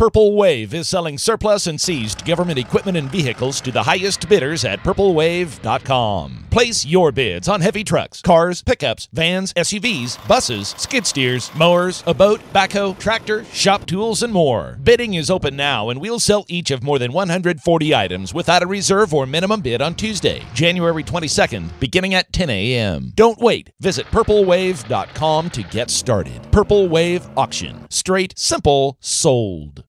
Purple Wave is selling surplus and seized government equipment and vehicles to the highest bidders at purplewave.com. Place your bids on heavy trucks, cars, pickups, vans, SUVs, buses, skid steers, mowers, a boat, backhoe, tractor, shop tools, and more. Bidding is open now, and we'll sell each of more than 140 items without a reserve or minimum bid on Tuesday, January 22nd, beginning at 10 a.m. Don't wait. Visit purplewave.com to get started. Purple Wave Auction. Straight, simple, sold.